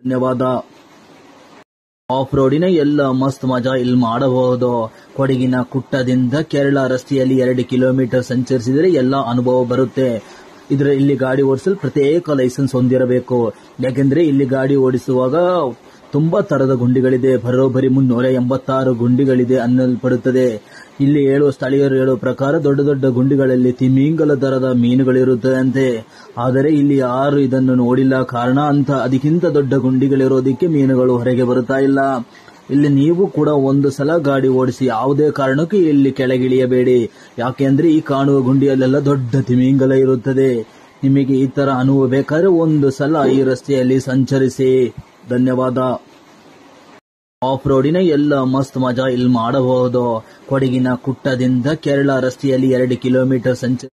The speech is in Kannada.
ಧನ್ಯವಾದ. ಆಫ್ ರೋಡಿನ ಎಲ್ಲ ಮಸ್ತ್ ಮಜಾ ಇಲ್ಲಿ ಮಾಡಬಹುದು. ಕೊಡಗಿನ ಕುಟ್ಟದಿಂದ ಕೇರಳ ರಸ್ತೆಯಲ್ಲಿ 2 ಕಿಲೋಮೀಟರ್ ಸಂಚರಿಸಿದರೆ ಎಲ್ಲ ಅನುಭವ ಬರುತ್ತೆ. ಇಲ್ಲಿ ಗಾಡಿ ಓಡಿಸಲು ಪ್ರತ್ಯೇಕ ಲೈಸೆನ್ಸ್ ಹೊಂದಿರಬೇಕು. ಯಾಕೆಂದ್ರೆ ಇಲ್ಲಿ ಗಾಡಿ ಓಡಿಸುವಾಗ ತುಂಬಾ ತರದ ಗುಂಡಿಗಳಿದೆ. ಬರೋಬ್ಬರಿ 386 ಗುಂಡಿಗಳಿದೆ ಅನ್ನಲ್ಪಡುತ್ತದೆ. ಇಲ್ಲಿ ಸ್ಥಳೀಯರು ಹೇಳುವ ಪ್ರಕಾರ ದೊಡ್ಡ ದೊಡ್ಡ ಗುಂಡಿಗಳಲ್ಲಿ ತಿಮಿಂಗಲ ತರದ ಮೀನುಗಳಿರುತ್ತದಂತೆ. ಆದರೆ ಇಲ್ಲಿ ಯಾರು ಇದನ್ನು ನೋಡಿಲ್ಲ. ಕಾರಣ ಅದಕ್ಕಿಂತ ದೊಡ್ಡ ಗುಂಡಿಗಳಿರೋದಕ್ಕೆ ಮೀನುಗಳು ಹೊರಗೆ ಬರುತ್ತಾ ಇಲ್ಲ. ಇಲ್ಲಿ ನೀವು ಕೂಡ ಒಂದು ಸಲ ಗಾಡಿ ಓಡಿಸಿ, ಯಾವುದೇ ಕಾರಣಕ್ಕೂ ಇಲ್ಲಿ ಕೆಳಗಿಳಿಯಬೇಡಿ. ಯಾಕೆಂದ್ರೆ ಈ ಕಾಣುವ ಗುಂಡಿಯಲ್ಲೆಲ್ಲ ದೊಡ್ಡ ತಿಮಿಂಗಲ ಇರುತ್ತದೆ. ನಿಮಗೆ ಈ ತರ ಅನುಭವ ಬೇಕಾದ್ರೆ ಒಂದು ಸಲ ಈ ರಸ್ತೆಯಲ್ಲಿ ಸಂಚರಿಸಿ. ಧನ್ಯವಾದ. ಆಫ್ ರೋಡಿನ ಎಲ್ಲ ಮಸ್ತ್ ಮಜಾ ಇಲ್ಲಿ ಮಾಡಬಹುದು. ಕೊಡಗಿನ ಕುಟ್ಟದಿಂದ ಕೇರಳ ರಸ್ತೆಯಲ್ಲಿ 2 ಕಿಲೋಮೀಟರ್